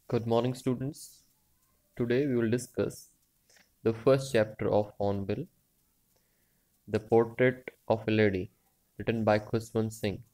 Good morning, students. Today we will discuss the first chapter of Hornbill, The Portrait of a Lady, written by Khushwant Singh.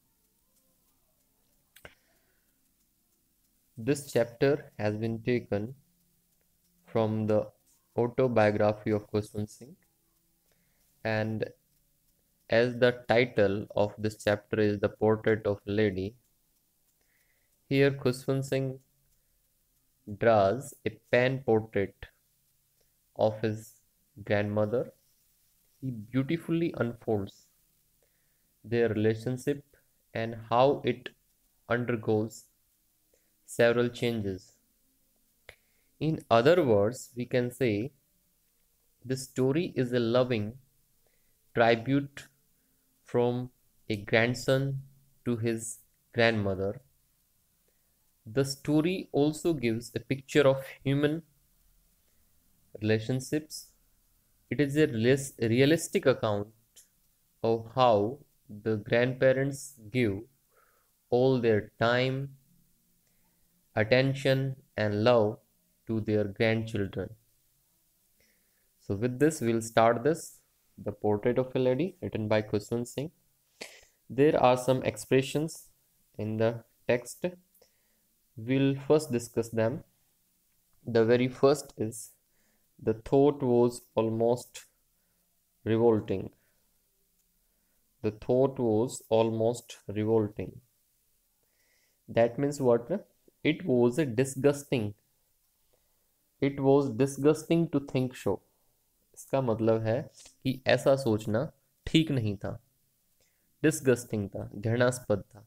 This chapter has been taken from the autobiography of Khushwant Singh, and as the title of this chapter is The Portrait of a Lady, here Khushwant Singh draws a pen portrait of his grandmother. He beautifully unfolds their relationship and how it undergoes several changes. In other words, we can say this story is a loving tribute from a grandson to his grandmother. The story also gives a picture of human relationships. It is a realistic account of how the grandparents give all their time, attention, and love to their grandchildren. So with this, we'll start this, The Portrait of a Lady, written by Khushwant Singh. There are some expressions in the text. We'll first discuss them. The very first is, the thought was almost revolting. The thought was almost revolting. That means what? It was disgusting. It was disgusting to think so. इसका मतलब है कि ऐसा सोचना ठीक नहीं था, disgusting था, घृणास्पद था।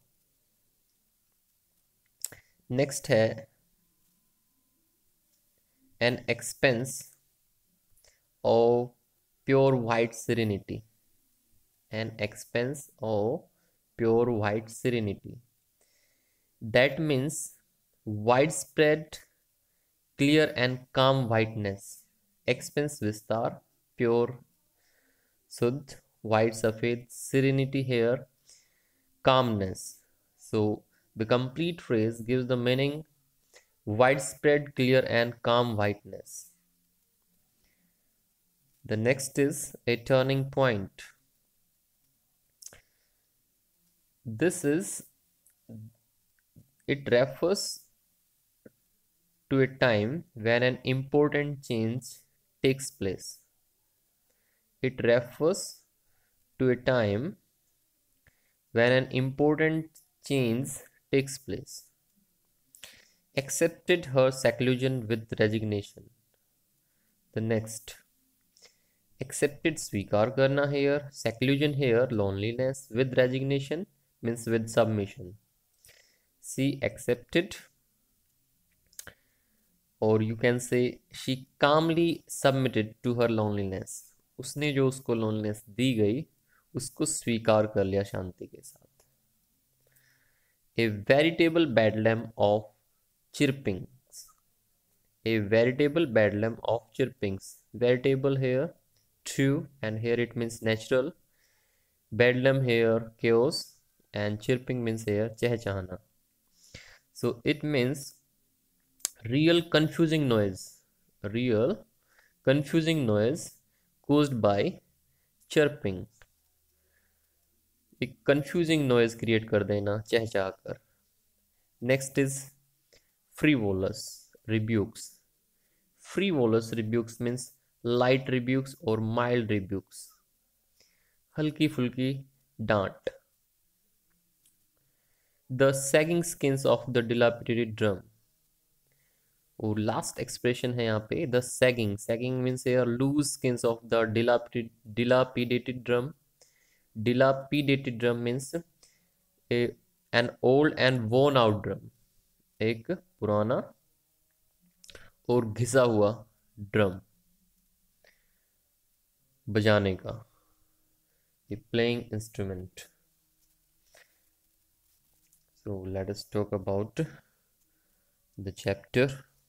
नेक्स्ट है an expanse of pure white serenity, an expanse of pure white serenity, that means wide spread clear and calm whiteness, expanse विस्तार, प्योर शुद्ध, white सफेद, serenity here calmness. So the complete phrase gives the meaning widespread, clear, and calm whiteness. The next is a turning point. It refers to a time when an important change takes place. It refers to a time when an important change takes place. Accepted her seclusion with resignation. The next, accepted स्वीकार करना here, seclusion here loneliness, with resignation means with submission. She accepted, or you can say she calmly submitted to her loneliness. उसने जो उसको loneliness दी गई उसको स्वीकार कर लिया शांति के साथ. A veritable bedlam of chirpings. A veritable bedlam of chirpings. Veritable here true, and here it means natural. Bedlam here chaos, and chirping means here chehchahana. So it means real confusing noise. Real confusing noise caused by chirping. एक confusing noise create कर देना चहचहा कर. Next is frivolous rebukes. Frivolous rebukes means light rebukes or mild rebukes. हल्की फुल्की डांट. The sagging skins of the dilapidated drum. और last expression है यहाँ पे the sagging. Sagging means here loose skins of the dilapidated drum. Dilapidated drum means an old and worn out drum. एक पुराना और घिसा हुआ ड्रम बजाने का, a playing instrument. So let us talk about the chapter.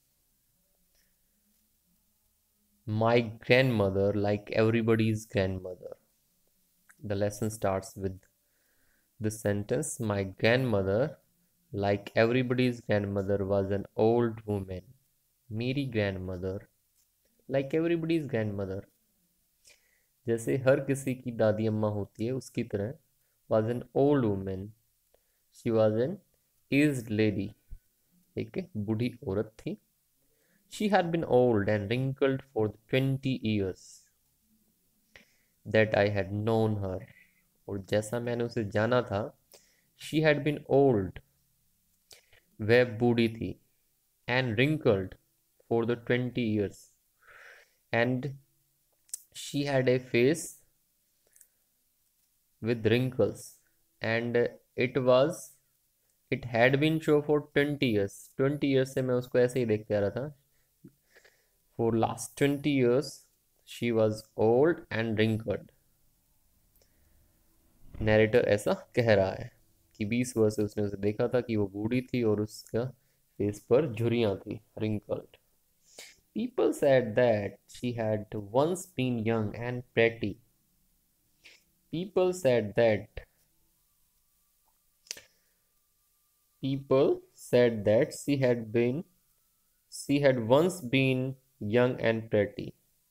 My grandmother, like everybody's grandmother. The lesson starts with this sentence: my grandmother, Like everybody's grandmother was an old woman. मेरी grandmother, like everybody's grandmother, जैसे हर किसी की दादी अम्मा होती है उसकी तरह, was an old woman. She was an aged lady. एक बूढ़ी औरत थी. She had been old and wrinkled for the 20 years that I had known her. और जैसा मैंने उसे जाना था, she had been old, वह बूढ़ी थी, and wrinkled for the 20 years, and she had a face with wrinkles, and it had been show for 20 years. 20 years से मैं उसको ऐसे ही देखते आ रहा था. For last 20 years she was old and wrinkled. Narrator ऐसा कह रहा है कि 20 वर्ष से उसने उसे देखा था कि वो बूढ़ी थी और उसका फेस पर झुर्रियां थी, wrinkled. People said that she had once been young and pretty. People said that People said that she had once been young and pretty.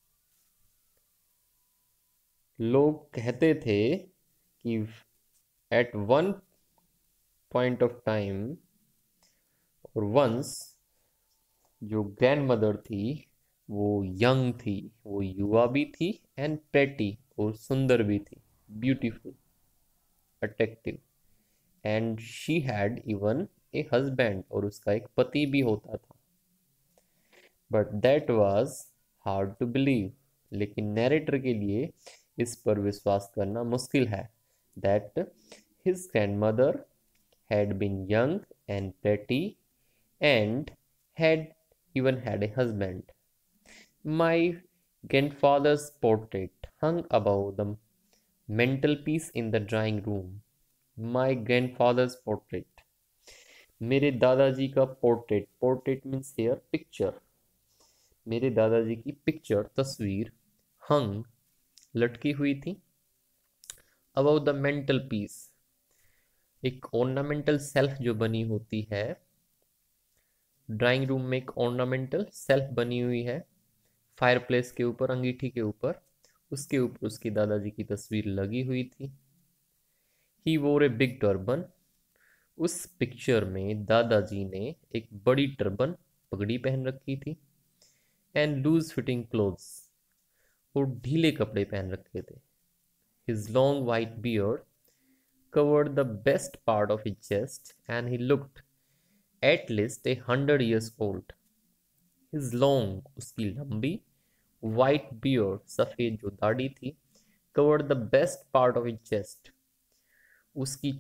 लोग कहते थे कि at one point of time और once जो grandmother थी वो young थी, वो युवा भी थी and pretty और सुंदर भी थी, beautiful, attractive. And she had even a husband और उसका एक पति भी होता था. But that was hard to believe. लेकिन नैरेटर के लिए इस पर विश्वास करना मुश्किल है. That his grandmother had been young and pretty and had even had a husband. My grandfather's portrait hung above the mantelpiece in the drawing room. My grandfather's portrait. मेरे दादाजी का portrait, portrait means here picture, मेरे दादाजी की picture तस्वीर hung लटकी हुई थी अबाउ द मेंटल पीस, एक ऑर्नामेंटल सेल्फ जो बनी होती है ड्राइंग रूम में, एक ऑर्नामेंटल सेल्फ बनी हुई है फायरप्लेस के ऊपर, अंगीठी के ऊपर, उसके ऊपर उसकी दादाजी की तस्वीर लगी हुई थी. He wore a big turban. उस पिक्चर में दादाजी ने एक बड़ी टर्बन, पगड़ी पहन रखी थी. And loose fitting clothes. और ढीले कपड़े पहन रखे थे. His long white beard covered the best part of his chest and he looked at least 100 years old. His long, उसकी लंबी, white beard, सफेद जो दाढ़ी थी, covered the best part of his chest. उसकी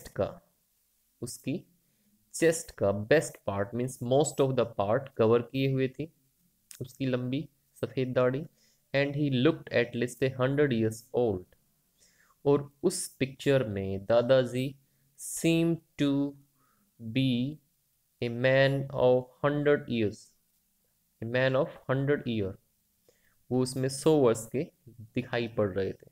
चेस्ट का best part means most of the part cover किए हुए थी उसकी लंबी सफेद दाढ़ी. And he looked at least 100 years old. और उस पिक्चर में दादाजी seemed to be a man of 100 years. A man of 100 year. वो उसमें 100 वर्ष के दिखाई पड़ रहे थे.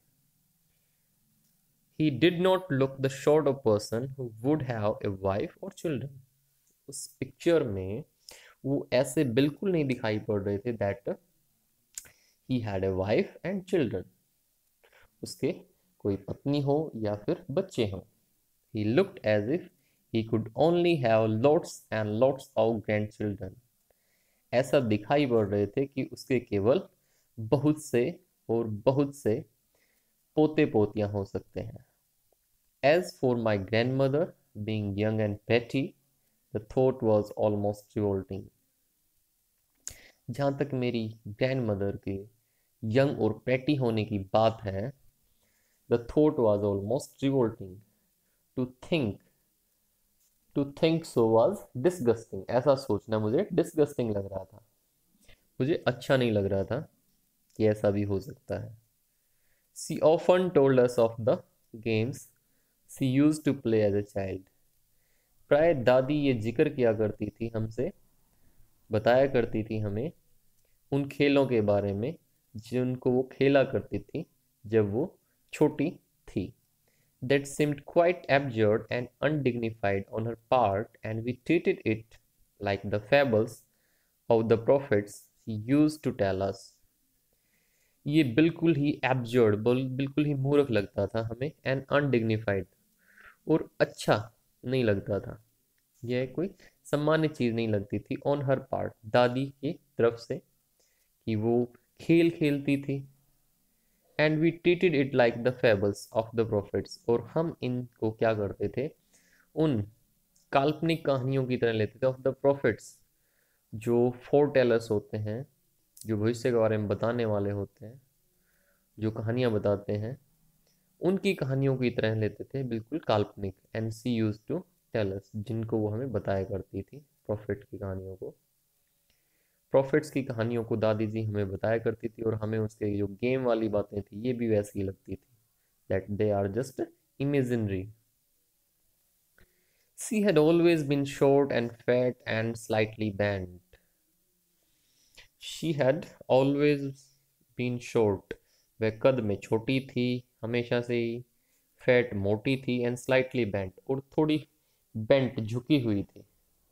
He did not look the sort of person who would have a wife or children. उस पिक्चर में वो ऐसे बिल्कुल नहीं दिखाई पड़ रहे थे that he had a wife and children. उसके कोई पत्नी हो या फिर बच्चे हों. He looked as if he could only have lots and lots of grandchildren. ऐसा दिखाई पड़ रहे थे कि उसके केवल बहुत से और बहुत से पोते पोतियां हो सकते हैं. As for my grandmother being young and pretty, the thought was almost revolting. जहाँ तक मेरी ग्रैंडमदर के यंग और प्रेटी होने की बात है, the thought was almost revolting. To think so was disgusting. ऐसा सोचना मुझे disgusting लग रहा था, मुझे अच्छा नहीं लग रहा था कि ऐसा भी हो सकता है. She often told us of the games she used to play as a child. प्राय दादी ये जिक्र किया करती थी हमसे, बताया करती थी हमें उन खेलों के बारे में जिनको वो खेला करती थी जब वो छोटी थी. that seemed quite absurd and undignified on her part, and we treated it like the fables of the prophets she used to tell us. ये बिल्कुल ही एब्जर्ड, बिल्कुल ही मूर्ख लगता था हमें, एंड अनडिग्निफाइड, और अच्छा नहीं लगता था। यह कोई सामान्य चीज़ नहीं लगती थी ऑन हर पार्ट, दादी की तरफ से, कि वो खेल खेलती थी। And we treated it like the fables of the prophets, और हम इनको क्या करते थे, उन काल्पनिक कहानियों की तरह लेते थे ऑफ द प्रॉफिट्स, जो फोर टेलर्स होते हैं, जो भविष्य के बारे में बताने वाले होते हैं, जो कहानियाँ बताते हैं, उनकी कहानियों की तरह लेते थे, बिल्कुल काल्पनिक। And she used to tell us, जिनको वो हमें बताया करती थी, प्रॉफिट की कहानियों को, प्रॉफिट्स की कहानियों को दादी जी हमें बताया करती थी, और हमें उसके जो गेम वाली बातें थी ये भी वैसी ही लगती थी, that they are just imaginary. She had always been short and fat and slightly bent. She had always been short. वह कद में छोटी थी हमेशा से ही, फैट मोटी थी, एंड स्लाइटली बेंट, और थोड़ी बेंट झुकी हुई थी।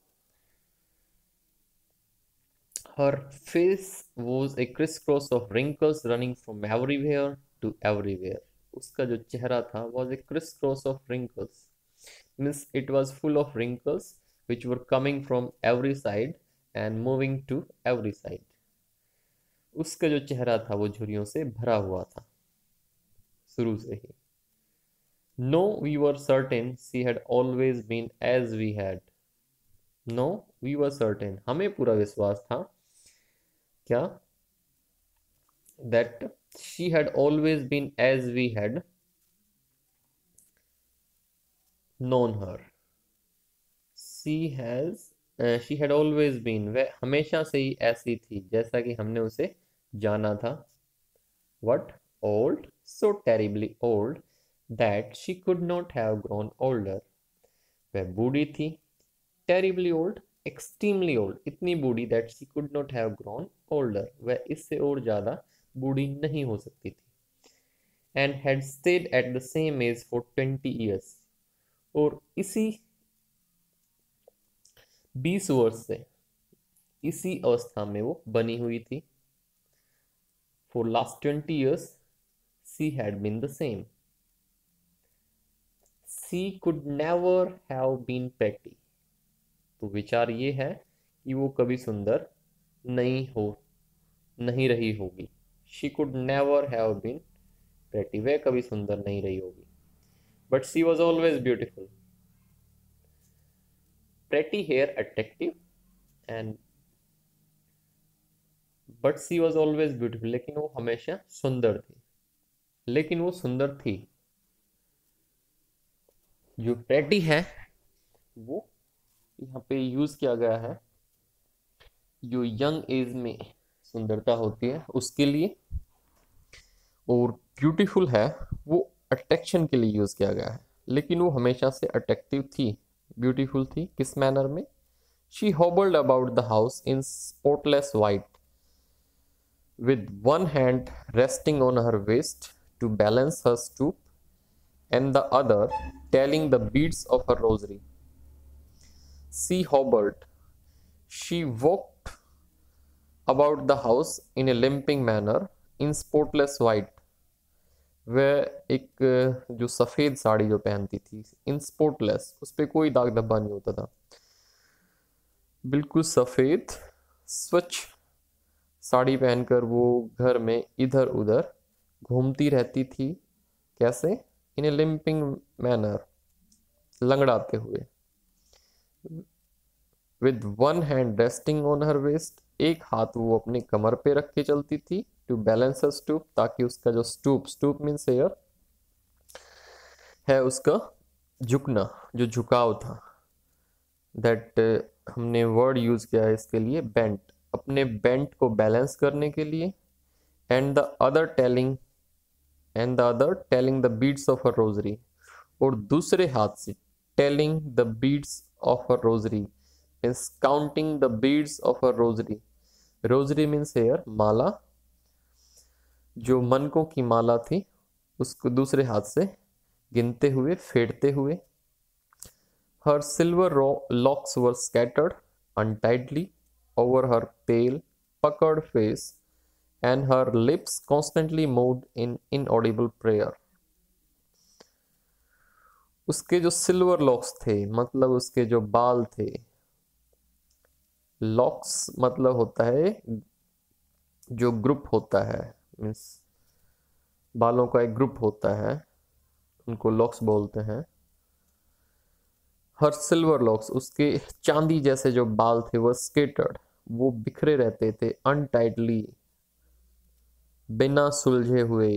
Her face was a crisscross of wrinkles running from everywhere to everywhere. उसका जो चेहरा था was a crisscross of wrinkles. Means it was full of wrinkles which were coming from every side and moving to every side. उसका जो चेहरा था वो झुर्रियों से भरा हुआ था शुरू से ही। No, we were certain she had always been as we had. No, we were certain. हमें पूरा विश्वास था, क्या, that she had always been as we had known her. She had always been, वह हमेशा से ही ऐसी थी जैसा कि हमने उसे जाना था। What? Old? So terribly old that she could not have grown older. वह बूढ़ी थी, terribly old, extremely old, इतनी बूढ़ी that she could not have grown older, वह इससे और ज़्यादा बूढ़ी नहीं हो सकती थी। And had stayed at the same age for 20 years, और इसी 20 वर्ष से इसी अवस्था में वो बनी हुई थी। For last 20 years she had been the same. She could never have been pretty. तो विचार ये है कि वो कभी सुंदर नहीं रही होगी। She could never have been pretty. वह कभी सुंदर नहीं रही होगी। But she was always beautiful. Pretty hair attractive, and but she was always beautiful. लेकिन वो हमेशा सुंदर थी, लेकिन वो सुंदर थी। जो pretty है वो यहाँ पे यूज किया गया है जो यंग एज में सुंदरता होती है उसके लिए, और ब्यूटीफुल है वो अट्रैक्शन के लिए यूज किया गया है, लेकिन वो हमेशा से अट्रैक्टिव थी, ब्यूटीफुल थी। किस मैनर में? She hobbled about the house in spotless white, with one hand resting on her waist to balance her stoop, and the other telling the beads of her rosary. She hobbled. She walked about the house in a limping manner in spotless white. वह एक जो सफ़ेद साड़ी जो पहनती थी, इन spotless, उस पर कोई दाग धब्बा नहीं होता था, बिल्कुल सफ़ेद स्वच्छ साड़ी पहनकर वो घर में इधर उधर घूमती रहती थी। कैसे? इन ए लिम्पिंग मैनर, लंगड़ाते हुए। With one hand resting on her waist, एक हाथ वो अपने कमर पे रख के चलती थी। टू बैलेंस हर स्टूप, ताकि उसका जो स्टूप मीन्स एयर है, उसका झुकना, जो झुकाव था, दैट हमने वर्ड यूज किया है इसके लिए, बेंट, अपने बेंट को बैलेंस करने के लिए। And the other telling the beads of a rosary, और दूसरे हाथ से telling the beads of a rosary means counting the beads of a rosary. Rosary means here, माला, जो मनकों की माला थी उसको दूसरे हाथ से गिनते हुए, फेरते हुए। Her silver locks were scattered untidily over her pale, puckered face, and her lips constantly moved in inaudible prayer. उसके जो सिल्वर लॉक्स थे, मतलब उसके जो बाल थे, लॉक्स मतलब होता है जो ग्रुप होता है, मीन्स बालों का एक ग्रुप होता है, उनको लॉक्स बोलते हैं। हर सिल्वर लॉक्स, उसके चांदी जैसे जो बाल थे वो स्केटर्ड, वो बिखरे रहते थे, अनटाइटली, बिना सुलझे हुए।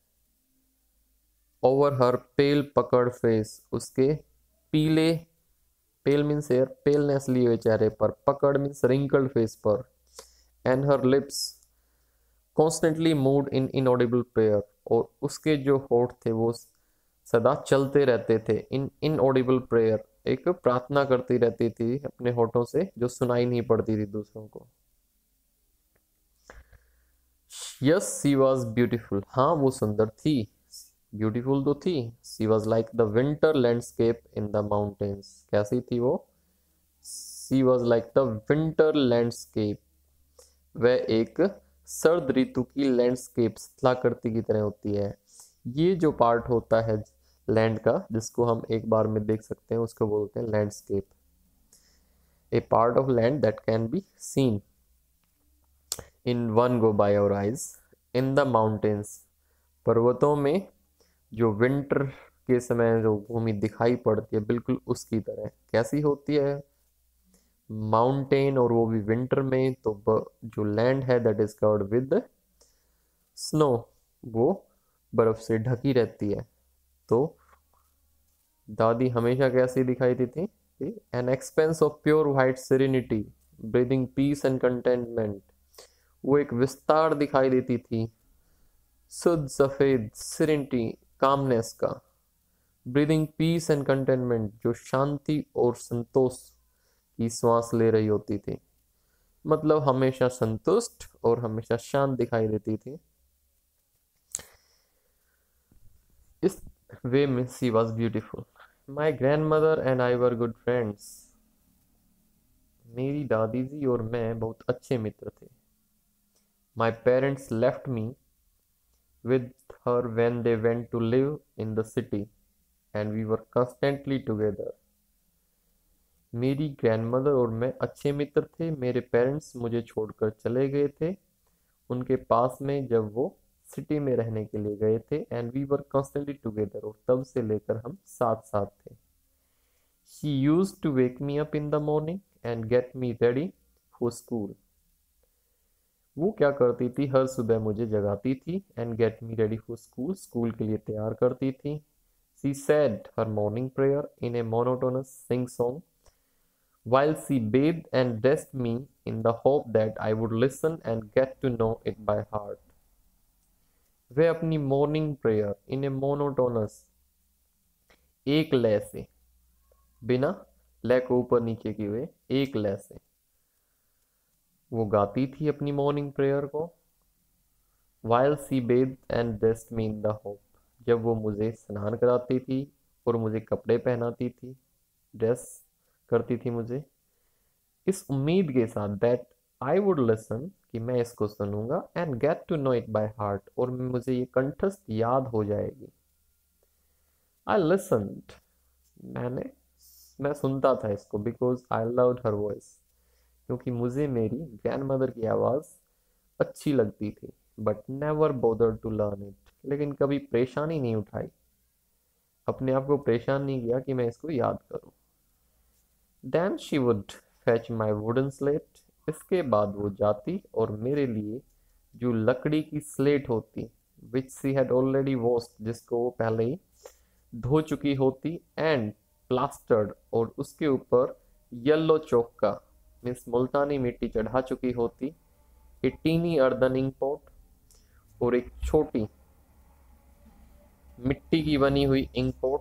ओवर हर पेल पकड़ फेस, उसके पीले, पेल मीन्स एयर, पेलनेस लिए हुए चेहरे पर, पकड़ मीन्स रिंकल्ड फेस पर, and her lips constantly moved in inaudible prayer, और उसके जो होठ थे वो सदा चलते रहते थे, इन इनऑडिबल प्रेयर, एक प्रार्थना करती रहती थी अपने होठों से जो सुनाई नहीं पड़ती थी दूसरों को। यस सी वॉज ब्यूटिफुल, हाँ वो सुंदर थी, ब्यूटीफुल तो थी। She was like the winter landscape in the mountains, कैसी थी वो? She was like the winter landscape, वह एक सर्द ऋतु की लैंडस्केप, स्थलाकृति की तरह होती है। ये जो पार्ट होता है लैंड का जिसको हम एक बार में देख सकते हैं उसको बोलते हैं landscape. A part of land that can be seen in one go by our eyes in the mountains, पर्वतों में जो विंटर के समय जो भूमि दिखाई पड़ती है बिल्कुल उसकी तरह। कैसी होती है? माउंटेन, और वो भी विंटर में, तो जो लैंड है that is covered with snow, वो बर्फ से ढकी रहती है। तो दादी हमेशा कैसी दिखाई देती थी? An expanse of pure white serenity, breathing peace and contentment, वो एक विस्तार दिखाई देती थी, शुद्ध सफेद, सेरेनिटी, कामनेस का, ब्रीदिंग पीस एंड कंटेनमेंट, जो शांति और संतोष की सांस ले रही होती थी, मतलब हमेशा संतुष्ट और हमेशा शांत दिखाई देती थी। इस वे में she was beautiful. My grandmother and I were good friends, मेरी दादी जी और मैं बहुत अच्छे मित्र थे। My parents left me with her when they went to live in the city and we were constantly together. मेरी ग्रैंडमदर और मैं अच्छे मित्र थे। मेरे पेरेंट्स मुझे छोड़कर चले गए थे उनके पास में जब वो सिटी में रहने के लिए गए थे, and we were constantly together, और तब से लेकर हम साथ साथ थे। She used to wake me up in the morning and get me ready for school, वो क्या करती थी? हर सुबह मुझे जगाती थी, and get me ready for school, school के लिए तैयार करती थी। She said her morning prayer in a monotonous sing song while she bathed and dressed me in the hope that I would listen and get to know it by heart. वह अपनी morning prayer in a monotonous, एक लय से, बिना लय को ऊपर नीचे किए हुए, एक लय से वो गाती थी अपनी मॉर्निंग प्रेयर को। while she bathed and dressed me in the hope, जब वो मुझे स्नान कराती थी और मुझे कपड़े पहनाती थी, ड्रेस करती थी मुझे, इस उम्मीद के साथ दैट आई वुड लिसन, कि मैं इसको सुनूंगा, and get to know it by heart, और मुझे ये कंठस्थ याद हो जाएगी। आई लिसन्ड, मैं सुनता था इसको, because I loved her voice, क्योंकि मुझे मेरी ग्रैंड मदर की आवाज़ अच्छी लगती थी। But never bother to learn it, लेकिन कभी परेशानी नहीं उठाई, अपने आप को परेशान नहीं किया कि मैं इसको याद करूं। Then she would fetch my wooden slate, इसके बाद वो जाती और मेरे लिए जो लकड़ी की स्लेट होती, which she had already washed, जिसको वो पहले ही धो चुकी होती, एंड प्लास्टर्ड, और उसके ऊपर येलो चौक का मीन्स मुल्तानी मिट्टी चढ़ा चुकी होती, a tiny earthen ink pot, और एक छोटी मिट्टी की बनी हुई इंक पॉट,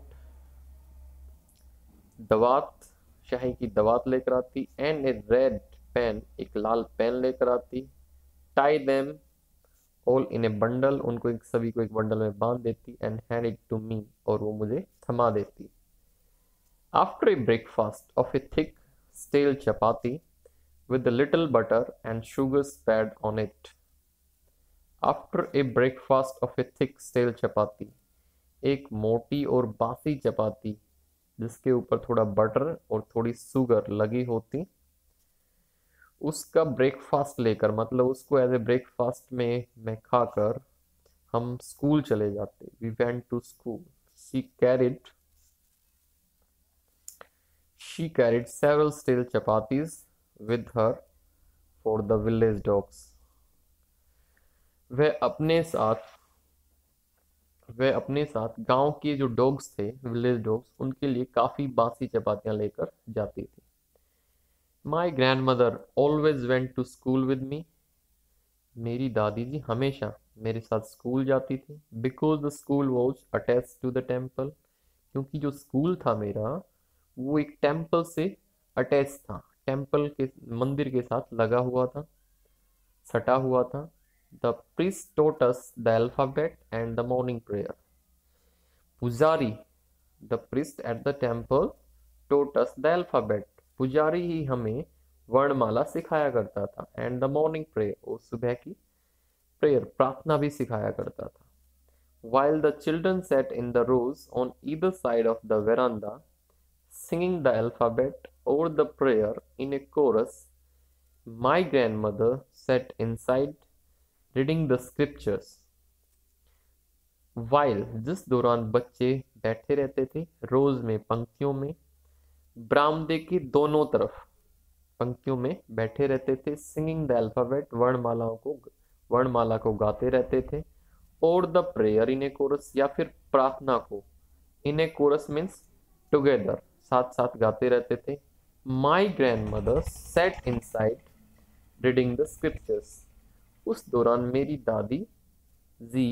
दवात, शाही की दवात लेकर आती, एंड ए रेड पेन, एक लाल पेन लेकर आती, tie them all in a bundle, उनको एक सभी को एक बंडल में बांध देती, and hand it to me, और वो मुझे थमा देती। After a breakfast of a thick stale chapati with a little butter and sugar spread on it. After a breakfast of a thick stale chapati, एक मोटी और बासी चपाती जिसके ऊपर थोड़ा बटर और थोड़ी शुगर लगी होती, उसका ब्रेकफास्ट लेकर, मतलब उसको एज ए ब्रेकफास्ट में मैं खाकर हम स्कूल चले जाते। We went to school. She carried several stale chapatis with her for the village dogs. वह अपने साथ वह अपने साथ गांव के जो डॉग्स थे, विलेज डॉग्स, उनके लिए काफी बासी चपातियां लेकर जाती थी। My grandmother always went to school with me. मेरी दादी जी हमेशा मेरे साथ स्कूल जाती थी। Because the school was attach to the temple, क्योंकि जो स्कूल था मेरा वो एक टेम्पल से अटैच था, टेम्पल के मंदिर के साथ लगा हुआ था, सटा हुआ था। The priest taught us the alphabet and the morning prayer. पुजारी, the priest at the temple taught us the alphabet. पुजारी ही हमें वर्णमाला सिखाया करता था, एंड द मॉर्निंग प्रेयर, और सुबह की प्रेयर प्रार्थना भी सिखाया करता था। While the children sat in the rows on either side of the veranda, singing the alphabet or the prayer in a chorus, my grandmother sat inside reading the scriptures. While, जिस दौरान बच्चे बैठे रहते थे रोज में, पंक्तियों में, बरामदे की दोनों तरफ पंक्तियों में बैठे रहते थे। सिंगिंग द अल्फाबेट, वर्णमाला को गाते रहते थे। और the prayer in a chorus, या फिर प्रार्थना को in a chorus means together, साथ साथ गाते रहते थे। My grandmother sat inside reading the scriptures. उस दौरान मेरी दादी जी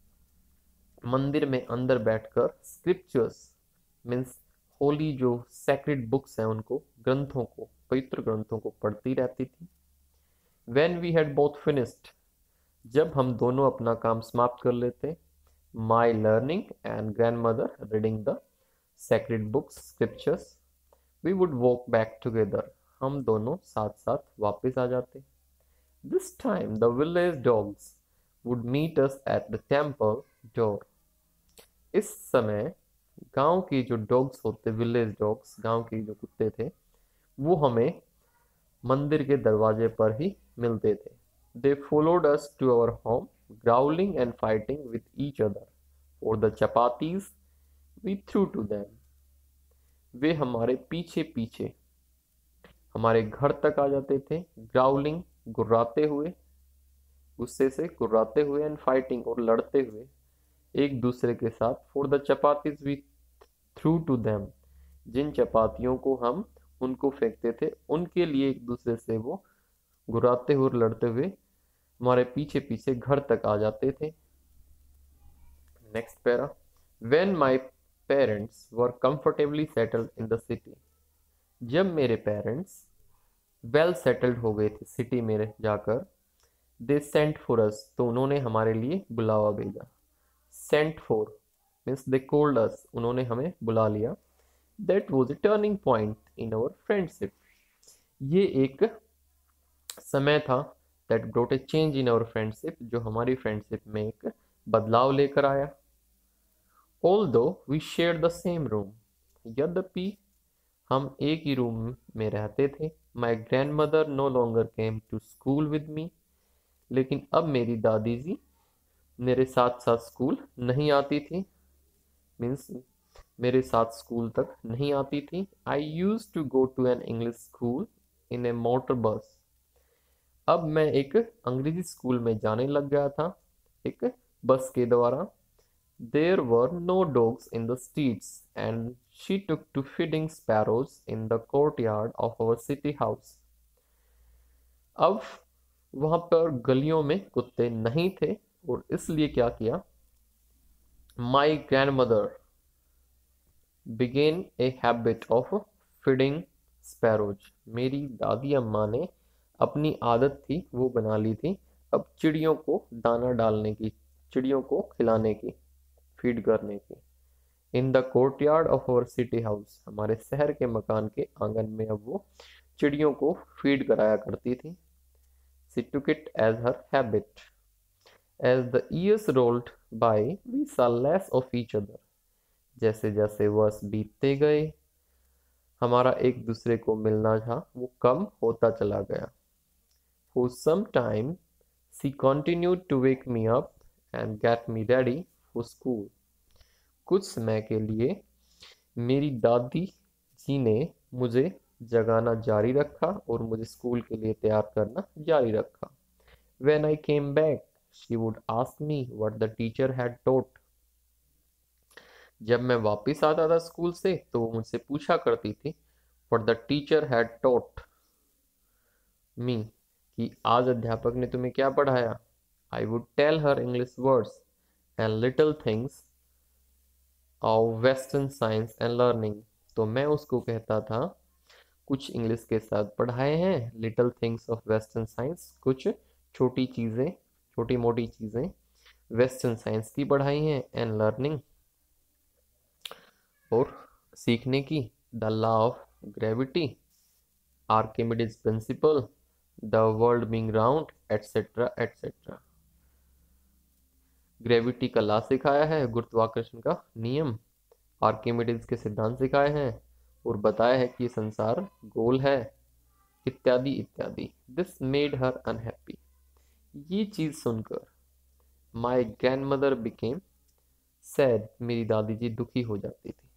मंदिर में अंदर बैठकर स्क्रिप्चर्स मीन्स होली, जो सैक्रेड बुक्स हैं, उनको, ग्रंथों को, पवित्र ग्रंथों को पढ़ती रहती थी। When we had both finished, जब हम दोनों अपना काम समाप्त कर लेते, my learning and grandmother reading the sacred books, scriptures, we would walk back together. हम दोनों साथ साथ वापस आ जाते। This time the village dogs would meet us at the temple door. इस समय गांव की जो डॉग्स होते, विलेज डॉग्स, गांव के जो कुत्ते थे, वो हमें मंदिर के दरवाजे पर ही मिलते थे। They followed us to our home, growling and fighting with each other for the chapatis we threw to them. वे हमारे पीछे पीछे हमारे घर तक आ जाते थे, ग्राउलिंग, गुर्राते हुए, गुस्से से गुर्राते हुए, एंड फाइटिंग, और लड़ते हुए एक दूसरे के साथ, for the chapatis we threw to them, जिन चपातियों को हम उनको फेंकते थे, उनके लिए एक दूसरे से वो गुर्राते हुए और लड़ते हुए हमारे पीछे पीछे घर तक आ जाते थे। Next para. When my parents were comfortably settled in the city, जब मेरे पेरेंट्स वेल सेटल्ड हो गए थे सिटी में जाकर, दे सेंट फॉर अस, तो उन्होंने हमारे लिए बुलावा भेजा। Sent for means they called us, उन्होंने हमें बुला लिया। That was a turning point in our friendship, ये एक समय था, that brought a change in our friendship, जो हमारी फ्रेंडशिप में एक बदलाव लेकर आया। Although we share the same room, यद्यपि हम एक ही रूम में रहते थे। My grandmother no longer came to school with me, लेकिन अब मेरी दादी जी मेरे साथ साथ स्कूल नहीं आती थी, मीन्स मेरे साथ स्कूल तक नहीं आती थी। I use to go to an English school in a motor bus, अब मैं एक अंग्रेजी स्कूल में जाने लग गया था एक बस के द्वारा। There were no dogs in the streets and she took to feeding sparrows in the courtyard of our city house. अब वहां पर गलियों में कुत्ते नहीं थे, और इसलिए क्या किया, my grandmother began a habit of feeding sparrows, मेरी दादी अम्मा ने अपनी आदत थी, वो बना ली थी अब चिड़ियों को दाना डालने की, चिड़ियों को खिलाने की, फीड करने की। In the courtyard of our city house, हमारे शहर के मकान के आंगन में अब वो चिड़ियों को फीड कराया करती थी। She took it as her habit. As the years rolled by we saw less of each other, जैसे जैसे वर्ष बीतते गए हमारा एक दूसरे को मिलना था वो कम होता चला गया। For some time she continued to wake me up and get me ready for school. कुछ समय के लिए मेरी दादी जी ने मुझे जगाना जारी रखा और मुझे स्कूल के लिए तैयार करना जारी रखा। When I came back, she would ask me what the teacher had taught. जब मैं वापस आता था स्कूल से तो वो मुझसे पूछा करती थी what the teacher had taught me, कि आज अध्यापक ने तुम्हें क्या पढ़ाया। I would tell her English words and little things of Western science and learning. तो मैं उसको कहता था कुछ इंग्लिश के साथ पढ़ाए हैं, little things of western science, कुछ छोटी चीज़ें, छोटी मोटी चीज़ें वेस्टर्न साइंस की पढ़ाई हैं, एंड लर्निंग, और सीखने की, the law of gravity, Archimedes principle, the world being round, etcetera etcetera. Gravity का लॉ सिखाया है, गुरुत्वाकर्षण का नियम, आर्किमिडीज के सिद्धांत सिखाए हैं, और बताया है कि ये संसार गोल है, इत्यादि इत्यादि। दिस मेड हर अनहैप्पी, ये चीज सुनकर my grandmother became sad, मेरी दादी जी दुखी हो जाती थी।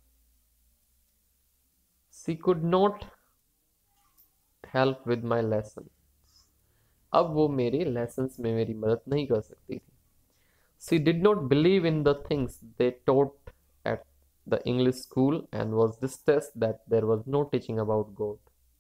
She could not help with my lesson, अब वो मेरे लेसन्स में मेरी मदद नहीं कर सकती थी। She did not believe in the things they taught at the English school and was distressed that there was no teaching about God.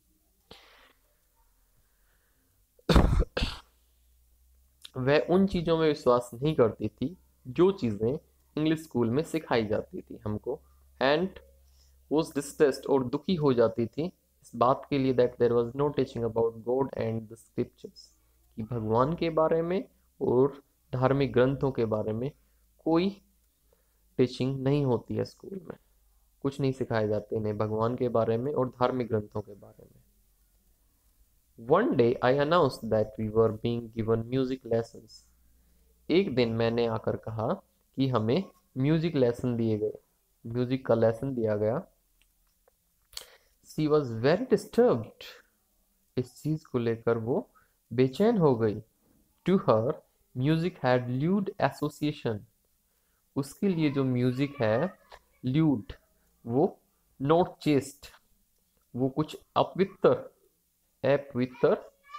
वह उन चीज़ों में विश्वास नहीं करती थी जो चीज़ें इंग्लिश स्कूल में सिखाई जाती थी हमको, एंड वॉज डिस्ट्रेस्ड और दुखी हो जाती थी इस बात के लिए that there was no teaching about God and the scriptures, कि भगवान के बारे में और धार्मिक ग्रंथों के बारे में कोई टीचिंग नहीं होती है स्कूल में, कुछ नहीं सिखाए जाते इन्हें भगवान के बारे में और धार्मिक ग्रंथों के बारे में। One day I announced that we were being given music lessons. एक दिन मैंने आकर कहा कि हमें म्यूजिक लेसन दिए गए, म्यूजिक का लेसन दिया गया। She was very disturbed. इस चीज को लेकर वो बेचैन हो गई। To her, music had lewd association. उसके लिए जो म्यूजिक है ल्यूड, वो नॉट चेस्ट, वो कुछ अपवित्र, अपवित्र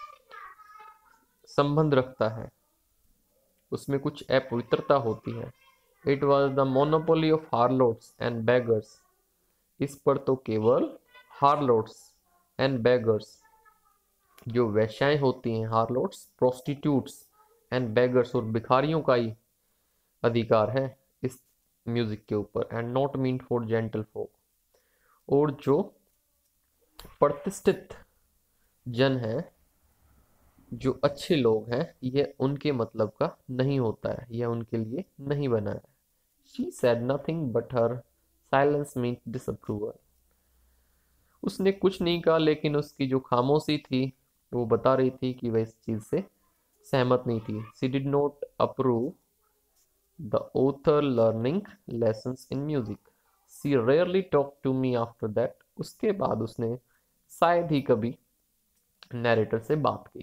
संबंध रखता है, उसमें कुछ अपवित्रता होती है। It was the monopoly of harlots and beggars, इस पर तो केवल हार्लोट्स एंड बेगर्स, जो वैश्याएं होती हैं, हार्लोट्स प्रोस्टिट्यूट्स, एंड बेगर्स और भिखारियों का ही अधिकार है इस म्यूजिक के ऊपर, and not mean for gentle folk, और जो प्रतिष्ठित जन है, जो अच्छे लोग हैं, यह उनके मतलब का नहीं होता है, यह उनके लिए नहीं बना है। She said nothing but her silence meant disapproval. उसने कुछ नहीं कहा लेकिन उसकी जो खामोशी थी वो बता रही थी कि वह इस चीज से सहमत नहीं थी। She did not approve the author learning lessons in music. She rarely talked to me after that. उसके बाद उसने शायद ही कभी नैरेटर से बात की।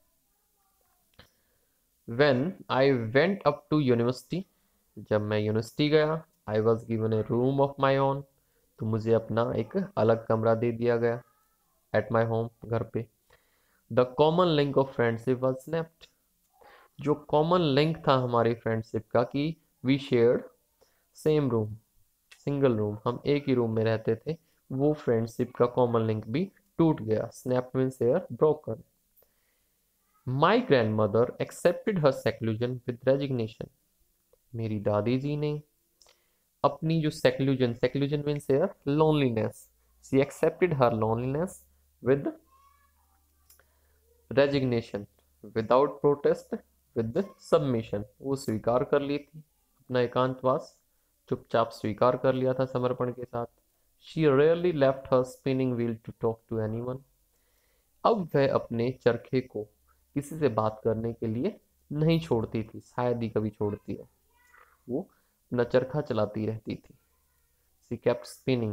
When I went up to university, जब मैं यूनिवर्सिटी गया, I was given a room of my own, तो मुझे अपना एक अलग कमरा दे दिया गया, at my home, घर पे। The common link of friendship was snapped. जो कॉमन लिंक था हमारी फ्रेंडशिप का कि we shared same room, single room, हम एक ही रूम में रहते थे, वो फ्रेंडशिप का कॉमन लिंक भी टूट गया। snapped means here broken. My grandmother accepted her seclusion with resignation. मेरी दादी जी ने अपनी जो seclusion, seclusion means here loneliness, she accepted her loneliness with resignation, without protest, with submission, वो स्वीकार कर ली थी अपना एकांतवास, चुपचाप स्वीकार कर लिया था समर्पण के साथ। She rarely left her spinning wheel to talk to anyone. अब वह अपने चरखे को किसी से बात करने के लिए नहीं छोड़ती थी, शायद ही कभी छोड़ती है। वो अपना चरखा चलाती रहती थी। She kept spinning.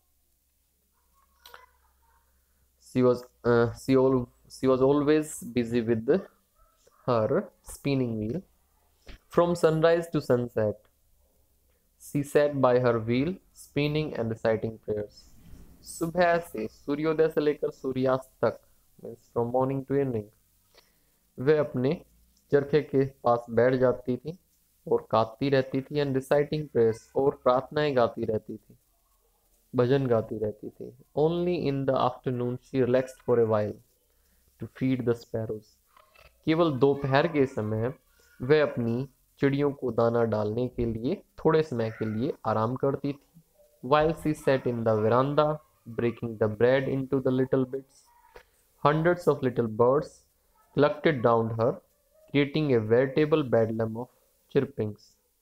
She was she was always busy with her spinning wheel. From sunrise to sunset, she sat by her wheel, spinning and reciting prayers. सुबह से सूर्योदय से लेकर सूर्यास्त तक, means from morning to evening, वह अपने चरखे के पास बैठ जाती थी और गाती रहती थी, एंड रिसाइटिंग प्रेयर्स, और प्रार्थनाएं गाती रहती थी, भजन गाती रहती थी। Only in the afternoon she relaxed for a while to feed the sparrows. केवल दोपहर के समय वह अपनी चिड़ियों को दाना डालने के लिए थोड़े समय के लिए आराम करती थी। While she sat in the veranda, breaking the bread into the little bits, hundreds of little birds collected round her, creating a veritable bedlam of chirpings.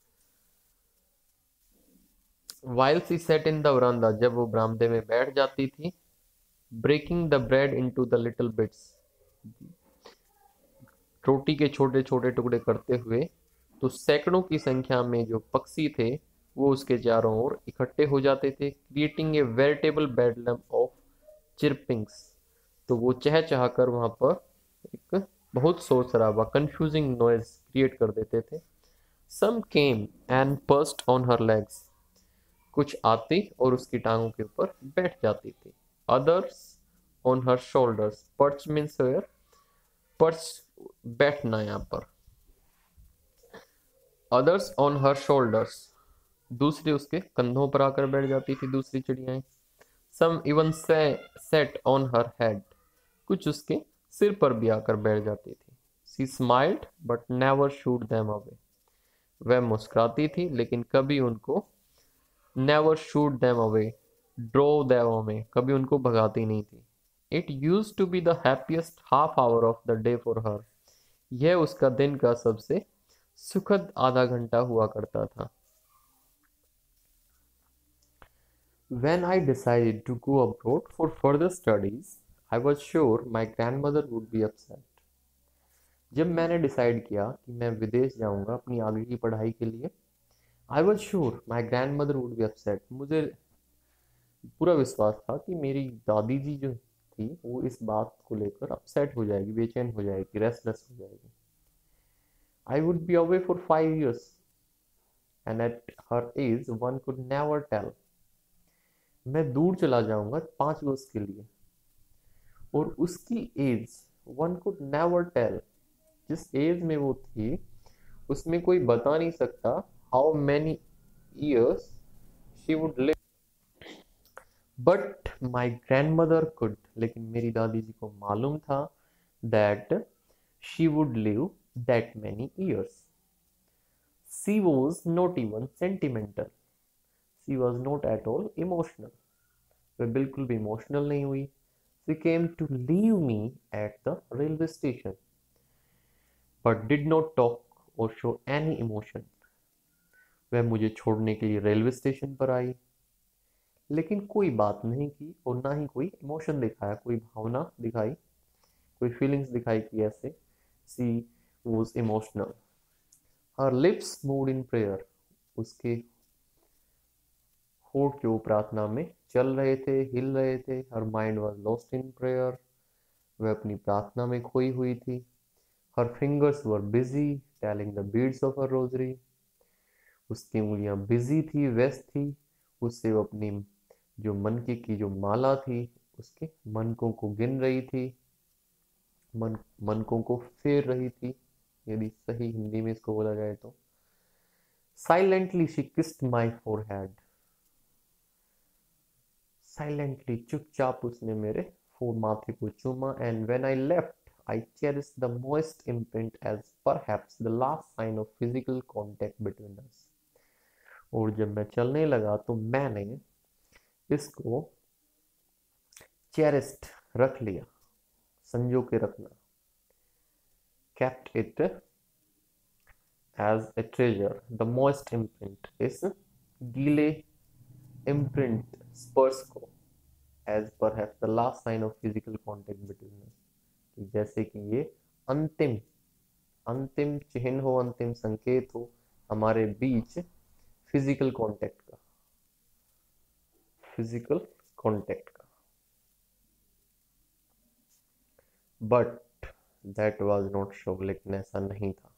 While she sat in the veranda, जब वो बरामदे में बैठ जाती थी, breaking the bread into the little bits, रोटी के छोटे छोटे टुकड़े करते हुए, तो सैकड़ों की संख्या में जो पक्षी थे वो उसके चारों ओर इकट्ठे हो जाते थे, creating a veritable bedlam of chirpings. तो वो चह कर वहां पर एक बहुत शोर शराबा, कंफ्यूजिंग नॉइज क्रिएट कर देते थे। Some came and perched on her legs, कुछ आती और उसकी टांगों के ऊपर बैठ जाती थी। Others on her shoulders, perch means where, perch बैठना यहाँ पर। अदर्स ऑन हर शोल्डर्स, दूसरी उसके कंधों पर आकर बैठ जाती थी दूसरी चिड़ियाएं। Some even sat on her head, कुछ उसके सिर पर भी आकर बैठ जाती थी। She smiled but never shooed them away, वह मुस्कुराती थी लेकिन कभी उनको, never shooed them away, drove them away, कभी उनको भगाती नहीं थी। It use to be the happiest half hour of the day for her, यह उसका दिन का सबसे सुखद आधा घंटा हुआ करता था। When I decided to go abroad for further studies, I was sure my grandmother would be upset. जब मैंने डिसाइड किया कि मैं विदेश जाऊंगा अपनी आगे की पढ़ाई के लिए, I was sure my grandmother would be upset. मुझे पूरा विश्वास था कि मेरी दादी जी जो थी वो इस बात को लेकर अपसेट हो जाएगी, बेचैन हो जाएगी, रेस्टलेस हो जाएगी। I would be away for 5 years, and at her age one could never tell. मैं दूर चला जाऊंगा 5 वर्ष के लिए, और उसकी age one could never tell, जिस एज में वो थी उसमें कोई बता नहीं सकता how many years she would live. But my grandmother could, लेकिन मेरी दादी जी को मालूम था that she would live that many years. She was not even sentimental, she was not at all emotional, वह बिल्कुल भी इमोशनल नहीं हुई। She came to leave me at the railway station, but did not talk or show any emotion. वह मुझे छोड़ने के लिए रेलवे स्टेशन पर आई, लेकिन कोई बात नहीं की और ना ही कोई इमोशन दिखाया, कोई भावना दिखाई, कोई फीलिंग्स दिखाई कि ऐसे। She was emotional. Her lips moved in prayer. उसके होठ जो प्रार्थना में चल रहे थे, हिल रहे थे। Her mind was lost in prayer, वह अपनी प्रार्थना में खोई हुई थी। Her fingers were busy telling the beads of her rosary, उसकी उंगलियां बिजी थी, व्यस्त थी, उससे वो अपनी जो मन की जो माला थी उसके मनकों को गिन रही थी, मनकों को फेर रही थी, यदि सही हिंदी में इसको बोला जाए तो। Silently she kissed my forehead, silently चुपचाप उसने मेरे माथे को चूमा। And when I left I cherish the moist imprint as perhaps the last sign of physical contact between us. और जब मैं चलने लगा तो मैंने इसको चेरिस्ड रख लिया, संजो के रखना, kept it as a treasure. The moist imprint is गीले imprint spurs को as perhaps the last sign of physical contact between us. कि जैसे कि ये अंतिम अंतिम चिन्ह हो, अंतिम संकेत हो हमारे बीच फिजिकल कांटेक्ट का, फिजिकल कांटेक्ट का. But that was not so, लेकिन ऐसा नहीं था.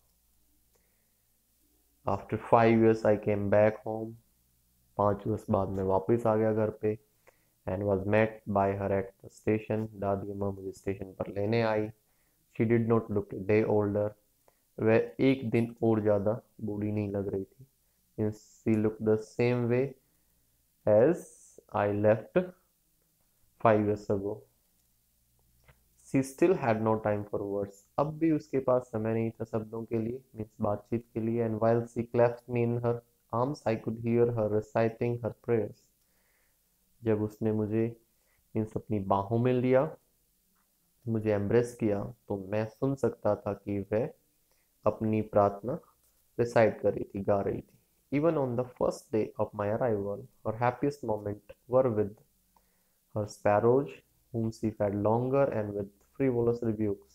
After 5 years I came back home. 5 वर्ष बाद मैं वापस आ गया घर पे. And was met by her at the station. दादी अम्मा मुझे स्टेशन पर लेने आई. She did not look a day older. वह एक दिन और ज़्यादा बूढ़ी नहीं लग रही थी. She look the same way as I left 5 years ago. She still had no time for words. अब भी उसके पास समय नहीं था शब्दों के लिए, मीन्स बातचीत के लिए. And while she clasped me in her arms, I could hear her reciting her prayers. जब उसने मुझे मीन्स अपनी बाहों में लिया, मुझे एम्ब्रेस किया, तो मैं सुन सकता था कि वह अपनी प्रार्थना रिसाइट कर रही थी, गा रही थी. Even on the first day of my arrival, her happiest moments were with her sparrows, whom she fed longer and with frivolous rebukes.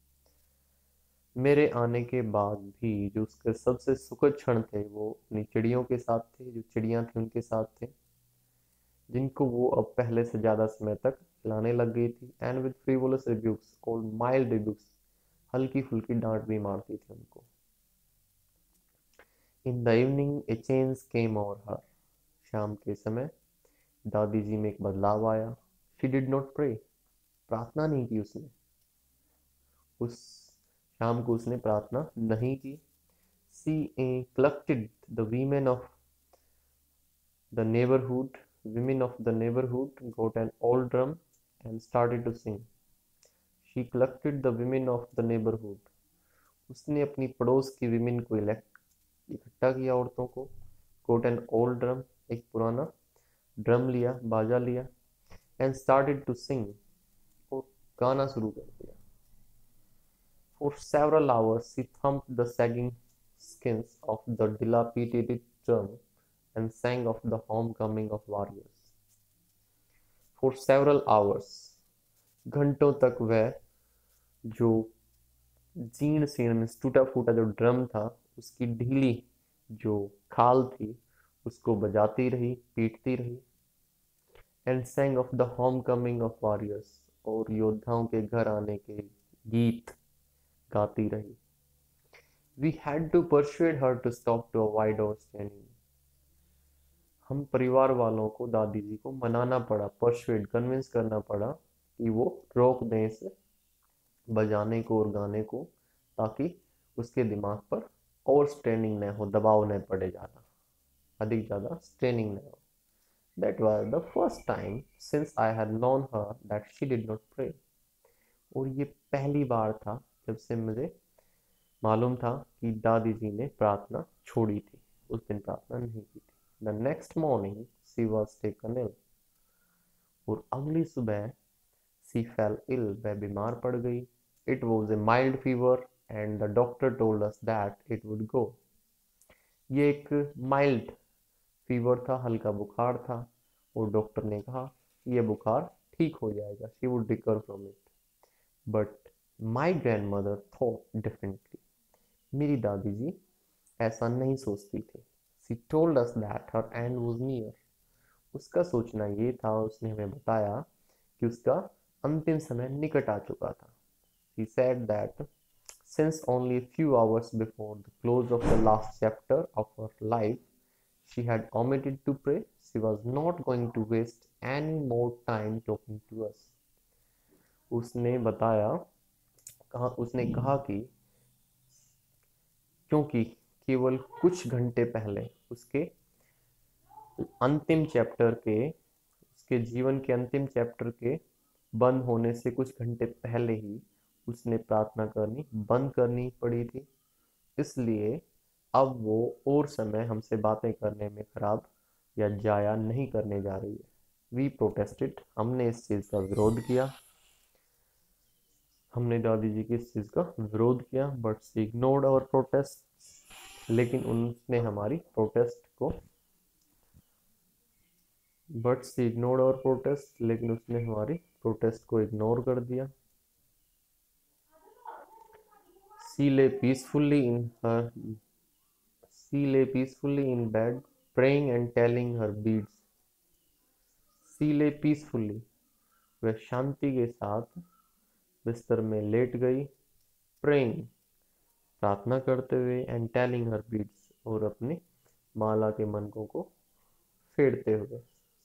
मेरे आने के बाद भी जो उसके सबसे सुखद क्षण थे वो अपनी चिड़ियों के साथ थे, जो चिड़ियां थी उनके साथ थे, जिनको वो अब पहले से ज़्यादा समय तक खिलाने लग गई थी. And with frivolous rebukes, called mild rebukes, हल्की फुल्की डांट भी मारती थी उनको. In the evening a change came over her. शाम के समय दादी जी में एक बदलाव आया. She did not pray. प्रार्थना नहीं की उसने. उस शाम को उसने प्रार्थना नहीं की. सी collected the women of the neighborhood. Women of the neighborhood got an old drum and started to sing. She collected the women of the neighborhood. उसने अपनी पड़ोस की विमेन को इकट्ठा किया, औरतों को. got an old drum, एक पुराना ड्रम लिया, बाजा लिया. and started to sing, और गाना शुरू कर दिया. For several hours she thumped the sagging skins of the dilapidated drum and sang of the homecoming of warriors. For several hours, घंटों तक वह जो जीर्ण शीर्ण टूटा फूटा जो ड्रम था उसकी ढीली जो खाल थी उसको बजाती रही, पीटती रही. And sang of the homecoming of warriors, और योद्धाओं के घर आने के गीत गाती रही. We had to persuade her to stop to avoid overstaying. हम परिवार वालों को, दादी जी को मनाना पड़ा, परसुएड, कन्विंस करना पड़ा कि वो रोक दें इसे बजाने को और गाने को, ताकि उसके दिमाग पर और स्ट्रेनिंग न हो, दबाव न पड़े, ज़्यादा अधिक ज़्यादा स्ट्रेनिंग न हो. That was the first time since I had known her that she did not pray. और ये पहली बार था जब से मुझे मालूम था कि दादी जी ने प्रार्थना छोड़ी थी, उस दिन प्रार्थना नहीं की थी. The next morning she was taken ill. और अगली सुबह she fell ill, वह बीमार पड़ गई. It was a mild fever and the doctor told us that it would go. ये एक माइल्ड फीवर था, हल्का बुखार था, और डॉक्टर ने कहा ये बुखार ठीक हो जाएगा. She would recover from it. But my grandmother thought differently. मेरी दादी जी ऐसा नहीं सोचती थी. She told us that her end was near. उसका सोचना ये था, उसने हमें बताया कि उसका अंतिम समय निकट आ चुका था. She said that since only a few hours before the close of the last chapter of her life she had omitted to pray, she was not going to waste any more time talking to us. उसने बताया, उसने कहा कि क्योंकि केवल कुछ घंटे पहले उसके अंतिम चैप्टर के, उसके जीवन के अंतिम चैप्टर के बंद होने से कुछ घंटे पहले ही उसने प्रार्थना करनी बंद करनी पड़ी थी. इसलिए अब वो और समय हमसे बातें करने में खराब या जाया नहीं करने जा रही है. वी प्रोटेस्टेड, हमने इस चीज़ का विरोध किया, हमने दादी जी की इस चीज़ का विरोध किया. But she ignored our protest. लेकिन उसने हमारी प्रोटेस्ट को but she ignored our protest, लेकिन उसने हमारी प्रोटेस्ट को इग्नोर कर दिया। She lay peacefully in her she lay peacefully in bed praying and telling her beads. She lay peacefully, वह शांति के साथ बिस्तर में लेट गई, प्रेइंग, प्रार्थना करते हुए, एंड टेलिंग हर बीड्स, और अपनी माला के मनकों को फेरते हुए।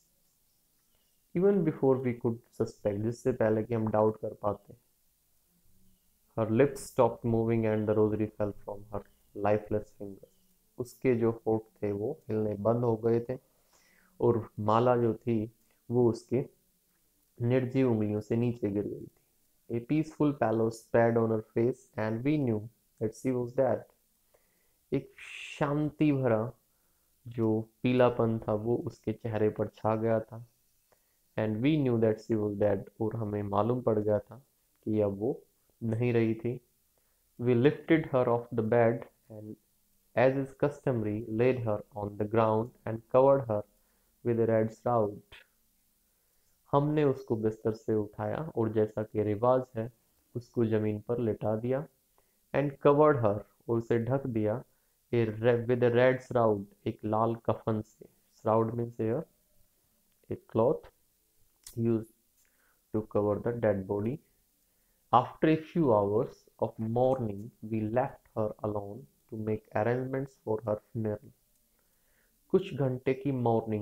Even before we could suspect, जिससे पहले कि हम डाउट कर पाते। Her lips stopped moving and the rosary fell from her lifeless fingers. उसके जो होठ थे वो हिलने बंद हो गए थे, और माला जो थी वो उसके निर्जीव उंगलियों से नीचे गिर गई थी। A peaceful pallor spread on her face and we knew that she was dead. एक शांति भरा जो पीलापन था वो उसके चेहरे पर छा गया था। And we knew that she was dead, और हमें मालूम पड़ गया था कि अब वो नहीं रही थी। We lifted her off the bed and as is customary laid her on the ground and covered her with a red shroud। हमने उसको बिस्तर से उठाया और जैसा कि रिवाज है उसको जमीन पर लिटा दिया। एंड कवर्ड हर, और उसे ढक दिया, विद ए रेड श्राउड, एक लाल कफन से। Shroud means uh, a cloth used to cover the dead body। After a few hours of mourning, we left her alone to make arrangements for her funeral। कुछ घंटे की mourning,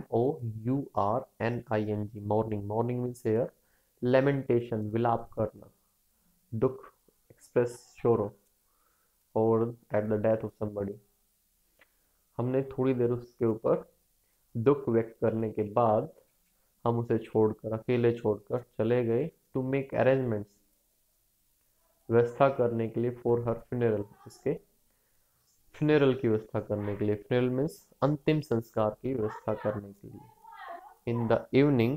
MOURNING, mourning, mourning means uh, lamentation, विलाप करना, दुख, express sorrow, और at the death of somebody. हमने थोड़ी देर उसके ऊपर दुख व्यक्त करने के बाद हम उसे छोड़कर, अकेले छोड़कर चले गए। टू मेक अरेंजमेंट्स, व्यवस्था करने के लिए, फॉर हर फ्यूनरल, उसके फ्यूनरल की व्यवस्था करने के लिए। फ्यूनरल मीन्स अंतिम संस्कार की व्यवस्था करने के लिए। In the evening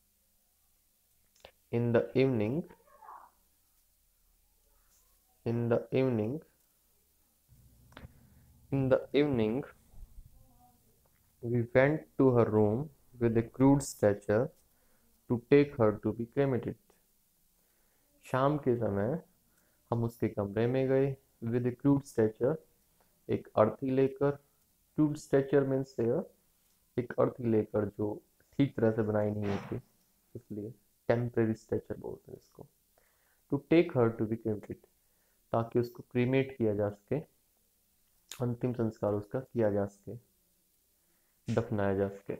in the evening in the evening in the evening we went to her room with a crude stretcher to take her to be cremated। शाम के समय हम उसके कमरे में गए, विद ए क्रूड स्ट्रेचर, एक अर्थी लेकर। क्रूड स्ट्रेचर मीन्स एक अर्थी लेकर जो ठीक तरह से बनाई नहीं होती, इसलिए टेम्परेरी स्ट्रेचर बोलते हैं इसको। To take her to be cremated, ताकि उसको क्रीमेट किया जा सके, अंतिम संस्कार उसका किया जा सके, दफनाया जा सके।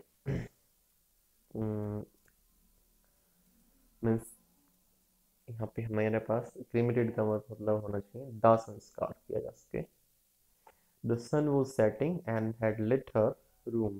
मीन्स यहाँ पे हमारे पास क्रीमेटेड का मतलब होना चाहिए दाह संस्कार किया जा सके। The sun was setting and had lit her room,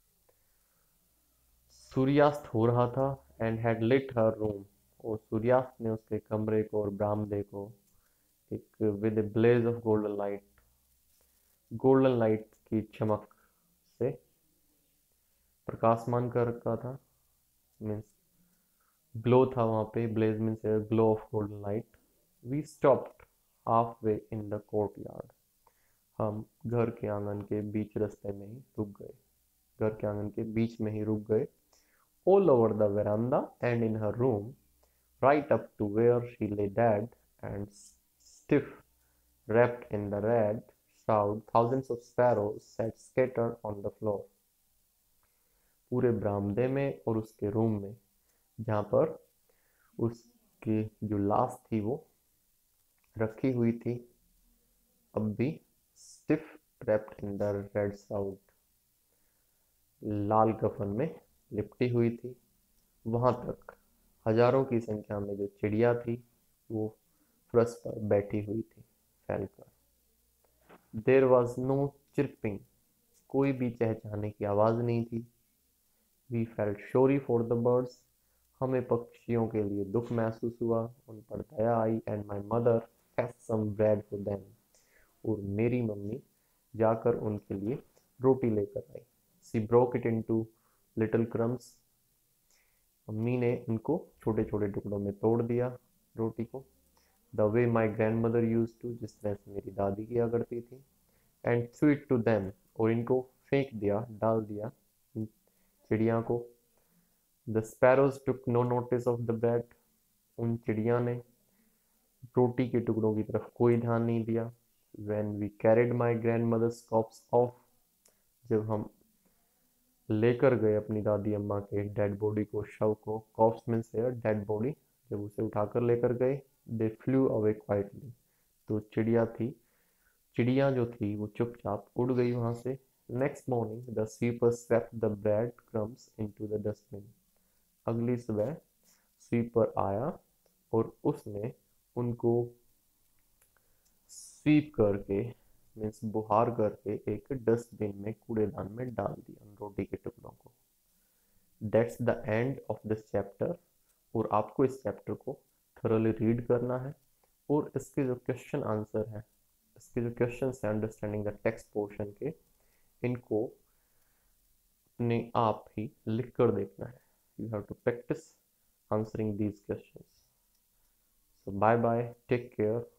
सूर्यास्त हो रहा था, and had lit her room, और सूर्यास्त ने उसके कमरे को और बरामदे को एक with a blaze of golden light, golden light की चमक से प्रकाशमान कर रखा था। मीन्स ग्लो था वहाँ पे, blaze means glow of golden light. We stopped halfway in the courtyard, हम घर के आंगन के बीच रास्ते में ही रुक गए, घर के आंगन के बीच में ही रुक गए। All over the veranda and in her room, right up to where she lay dead and stiff, wrapped in the red shroud, thousands of sparrows sat scattered on the floor। पूरे बरामदे में और उसके रूम में, जहाँ पर उसकी जो लाश थी वो रखी हुई थी, अब भी stiff wrapped in the red shroud, लाल कफन में लिपटी हुई थी। वहां तक हजारों की संख्या में जो चिड़िया थी वो फरश पर बैठी हुई थी फैलकर। देर वॉज नो चिरपिंग, कोई भी चहचहाने की आवाज नहीं थी। We felt sorry for the birds, हमें पक्षियों के लिए दुख महसूस हुआ, उन पर दया आई। And my mother fetched some bread for them, और मेरी मम्मी जाकर उनके लिए रोटी लेकर आई। She broke it into little crumbs, mummy ने उनको छोटे छोटे टुकड़ों में तोड़ दिया रोटी को। The way my grandmother used to, जिस तरह से मेरी दादी किया करती थी। And threw it to them, और इनको फेंक दिया, डाल दिया चिड़िया को। The sparrows took no notice of the bread, उन चिड़िया ने रोटी के टुकड़ों की तरफ कोई ध्यान नहीं दिया। When we carried my grandmother's corpse off, जब हम लेकर गए अपनी दादी अम्मा के डेड बॉडी को, शव को, कॉप्स मीन्स है डेड बॉडी, जब उसे उठाकर लेकर गए, दे फ्लू अवे क्वाइटली, तो चिड़िया जो थी वो चुपचाप उड़ गई वहां से। Next morning the sweeper swept the bread crumbs into the dustbin, अगली सुबह स्वीपर आया और उसने उनको स्वीप करके, मीन्स बुहार करके, एक डस्टबिन में, कूड़ेदान में डाल दिया रोटी के टुकड़ों को। That's the end of this chapter, और आपको इस चैप्टर को थोरली रीड करना है, और इसके जो क्वेश्चन आंसर है, इसके जो क्वेश्चन है अंडरस्टैंडिंग द टेक्स्ट पोर्शन के, इनको अपने आप ही लिख कर देखना है। You have to practise answering these questions. So bye bye, take care.